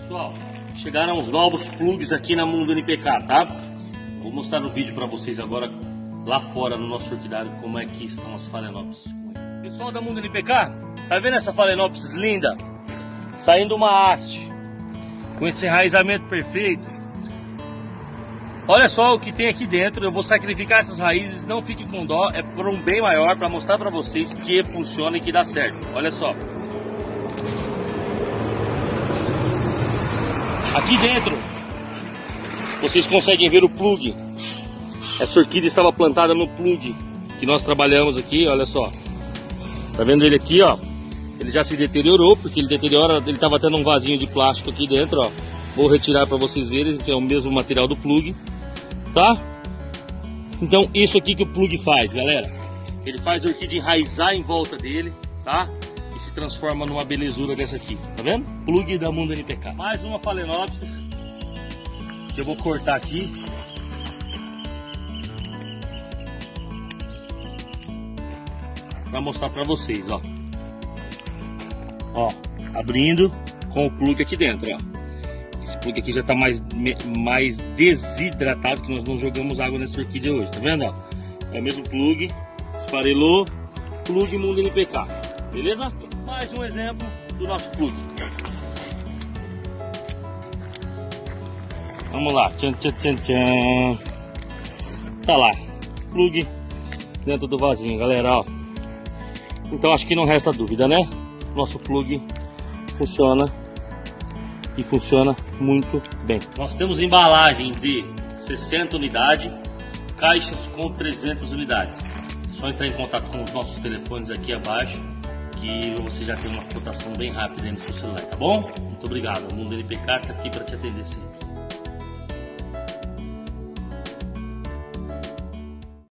Pessoal, chegaram os novos plugs aqui na Mundo NPK, tá? Vou mostrar no vídeo para vocês agora, lá fora no nosso orquidário, como é que estão as Phalaenopsis. Pessoal da Mundo NPK, tá vendo essa Phalaenopsis linda? Saindo uma haste, com esse enraizamento perfeito. Olha só o que tem aqui dentro. Eu vou sacrificar essas raízes, não fique com dó, é por um bem maior, para mostrar para vocês que funciona e que dá certo. Olha só. Aqui dentro, vocês conseguem ver o plug. Essa orquídea estava plantada no plug que nós trabalhamos aqui, olha só. Tá vendo ele aqui, ó? Ele já se deteriorou, porque ele estava tendo um vasinho de plástico aqui dentro, ó. Vou retirar para vocês verem que é o mesmo material do plug, tá? Então isso aqui que o plug faz, galera. Ele faz a orquídea enraizar em volta dele, tá? E se transforma numa belezura dessa aqui, tá vendo? Plug da Mundo NPK. Mais uma Phalaenopsis que eu vou cortar aqui. Para mostrar para vocês, ó. Ó, abrindo com o plug aqui dentro, ó. Esse plug aqui já está mais desidratado, que nós não jogamos água nessa orquídea hoje, tá vendo? Ó? É o mesmo plug, esfarelou, plug Mundo NPK, beleza? Mais um exemplo do nosso plug. Vamos lá, tchan, tchan, tchan, tchan. Tá lá, plug dentro do vasinho, galera, ó. Então acho que não resta dúvida, né? Nosso plug funciona. E funciona muito bem. Nós temos embalagem de 60 unidades, caixas com 300 unidades. É só entrar em contato com os nossos telefones aqui abaixo, que você já tem uma cotação bem rápida aí no seu celular, tá bom? Muito obrigado. O Mundo NPK está aqui para te atender sempre.